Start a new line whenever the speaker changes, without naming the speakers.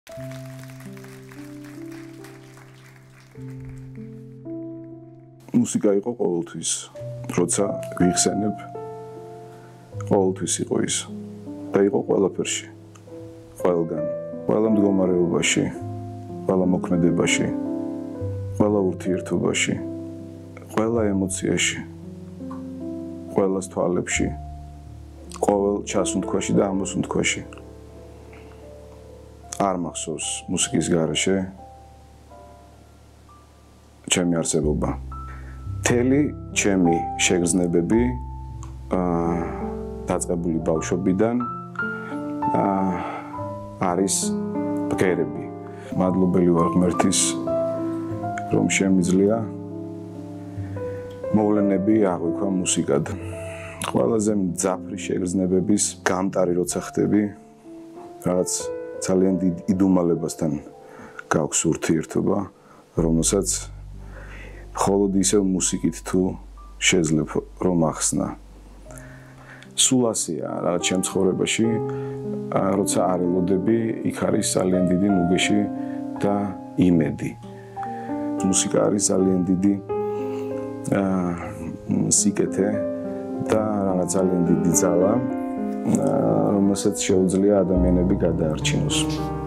მუსიკა იყო ყოველთვის, როცა ვიხსენებ, ყოველთვის იყო ის და იყო ყველაფერში, ყველგან, ყველა მდგომარეობაში, ყველა მოქმედებაში, ყველა ურთიერთობაში, ყველა ემოციაში, ყველას თვალებში, ყოველ ჩასუნთქვაში და ამოსუნთქვაში. არ მახსოვს მუსიკის გარეშე ჩემი არსებობა. მთელი ჩემი შეგრძნებები დაწყებული ბავშვობიდან არის ბგერები. მადლობელი ვარ ღმერთის, რომ შემიძლია მოვლენები აღვიქვა მუსიკად. ყველაზე მძაფრი შეგრძნებების გამტარი როცა ხდები, რაღაც ძალიან დიდ იდუმალებასთან გაქვს ურთიერთობა, რომელსაც მხოლოდ ისევ მუსიკით თუ შეძლებ რომ ახსნა. სულ ასეა რაღაც ჩემ ცხოვრებაში, როცა არ ელოდები, იქ არის ძალიან დიდი ნუგეში და იმედი. მუსიკა არის ძალიან დიდი სიკეთე და რაღაც ძალიან დიდი ძალა, რომელსაც შეუძლია ადამიანები გადაარჩინოს.